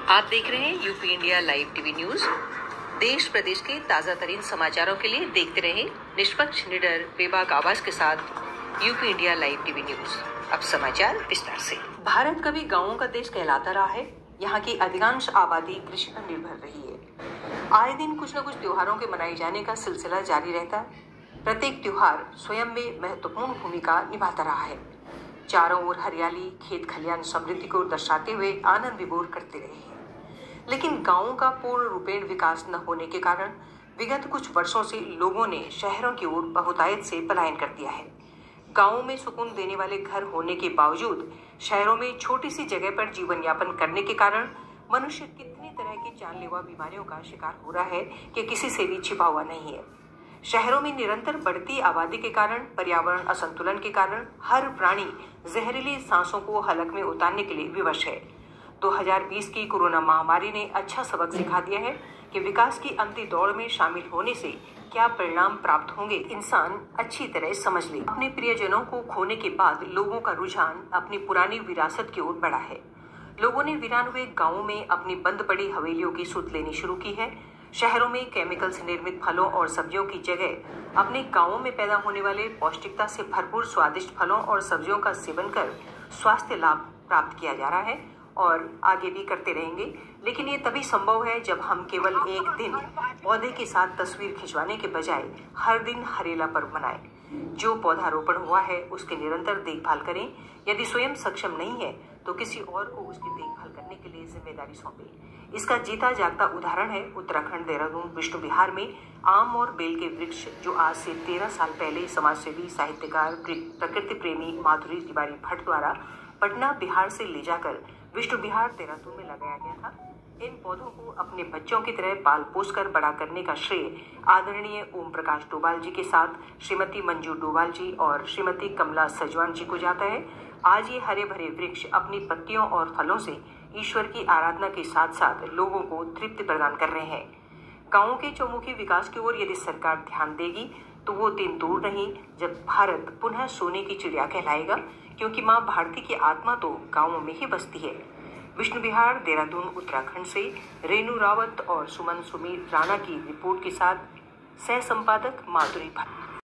आप देख रहे हैं UP India live TV news. देश प्रदेश के ताजा तरीन समाचारों के लिए देखते रहें निष्पक्ष, निडर, बेबाक आवाज के साथ UP India live TV news. अब समाचार विस्तार से। भारत कभी गांवों का देश कहलाता रहा है। यहाँ की अधिकांश आबादी कृषि पर निर्भर रही है। आए दिन कुछ न कुछ त्योहारों के मनाए जाने का सिलसिला जारी रहता है। प्रत्येक त्योहार स्वयं में महत्वपूर्ण भूमिका निभाता रहा है। चारों ओर हरियाली, खेत खलियान समृद्धि को दर्शाते हुए आनंद विभोर करते रहे हैं। लेकिन गांवों का पूर्ण रूपेण विकास न होने के कारण विगत कुछ वर्षों से लोगों ने शहरों की ओर बहुतायत से पलायन कर दिया है। गांवों में सुकून देने वाले घर होने के बावजूद शहरों में छोटी सी जगह पर जीवन यापन करने के कारण मनुष्य कितनी तरह की जानलेवा बीमारियों का शिकार हो रहा है कि किसी से भी छिपा हुआ नहीं है। शहरों में निरंतर बढ़ती आबादी के कारण, पर्यावरण असंतुलन के कारण हर प्राणी जहरीली सांसों को हलक में उतारने के लिए विवश है। 2020 की कोरोना महामारी ने अच्छा सबक सिखा दिया है कि विकास की अंतिम दौड़ में शामिल होने से क्या परिणाम प्राप्त होंगे, इंसान अच्छी तरह समझ ले। अपने प्रियजनों को खोने के बाद लोगों का रुझान अपनी पुरानी विरासत की ओर बढ़ा है। लोगों ने वीरान हुए गांवों में अपनी बंद पड़ी हवेलियों की सुध लेनी शुरू की है। शहरों में केमिकल से निर्मित फलों और सब्जियों की जगह अपने गांवों में पैदा होने वाले पौष्टिकता से भरपूर स्वादिष्ट फलों और सब्जियों का सेवन कर स्वास्थ्य लाभ प्राप्त किया जा रहा है और आगे भी करते रहेंगे। लेकिन ये तभी संभव है जब हम केवल एक दिन पौधे के साथ तस्वीर खिंचवाने के बजाय हर दिन हरेला पर्व मनाएं। जो पौधारोपण हुआ है उसके निरंतर देखभाल करें। यदि स्वयं सक्षम नहीं है तो किसी और को उसकी देखभाल करने के लिए जिम्मेदारी सौंपें। इसका जीता जागता उदाहरण है उत्तराखंड देहरादून विष्णु विहार में आम और बेल के वृक्ष, जो आज से 13 साल पहले समाजसेवी, साहित्यकार, प्रकृति प्रेमी माधुरी तिवारी भट्ट द्वारा पटना बिहार से ले जाकर विष्णु विहार देहरादून में लगाया गया था। इन पौधों को अपने बच्चों की तरह पाल पोस कर बड़ा करने का श्रेय आदरणीय ओम प्रकाश डोभाल जी के साथ श्रीमती मंजू डोभाल जी और श्रीमती कमला सजवान जी को जाता है। आज ये हरे भरे वृक्ष अपनी पत्तियों और फलों से ईश्वर की आराधना के साथ साथ लोगों को तृप्ति प्रदान कर रहे हैं। गांवों के चौमुखी विकास की ओर यदि सरकार ध्यान देगी तो वो दिन दूर नहीं जब भारत पुनः सोने की चिड़िया कहलाएगा, क्योंकि माँ भारती की आत्मा तो गांवों में ही बसती है। विष्णु विहार देहरादून उत्तराखंड से रेणु रावत और सुमन सुमीर राणा की रिपोर्ट के साथ सह संपादक माधुरी भट्ट।